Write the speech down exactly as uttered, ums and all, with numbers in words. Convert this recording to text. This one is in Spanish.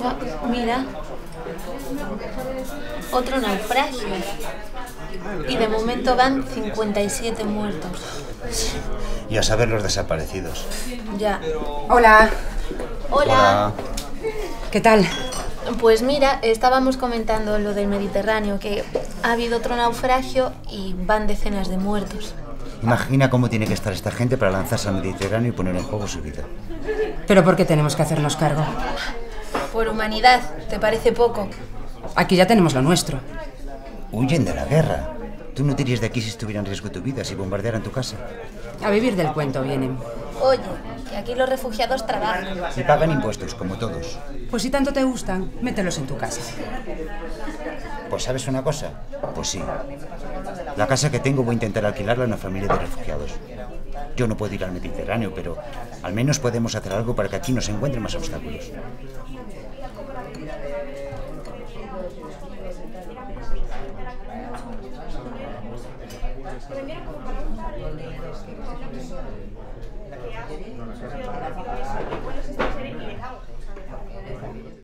Ah, mira. Otro naufragio. Y de momento van cincuenta y siete muertos. Y a saber los desaparecidos. Ya. Hola. Hola. Hola. ¿Qué tal? Pues mira, estábamos comentando lo del Mediterráneo, que ha habido otro naufragio y van decenas de muertos. Imagina cómo tiene que estar esta gente para lanzarse al Mediterráneo y poner en juego su vida. ¿Pero por qué tenemos que hacernos cargo? Por humanidad, ¿te parece poco? Aquí ya tenemos lo nuestro. Huyen de la guerra. Tú no te irías de aquí si estuviera en riesgo tu vida, si bombardearan tu casa. A vivir del cuento vienen. Oye, que aquí los refugiados trabajan. Y pagan impuestos, como todos. Pues si tanto te gustan, mételos en tu casa. Pues ¿sabes una cosa? Pues sí. La casa que tengo voy a intentar alquilarla a una familia de refugiados. Yo no puedo ir al Mediterráneo, pero al menos podemos hacer algo para que aquí no se encuentren más obstáculos.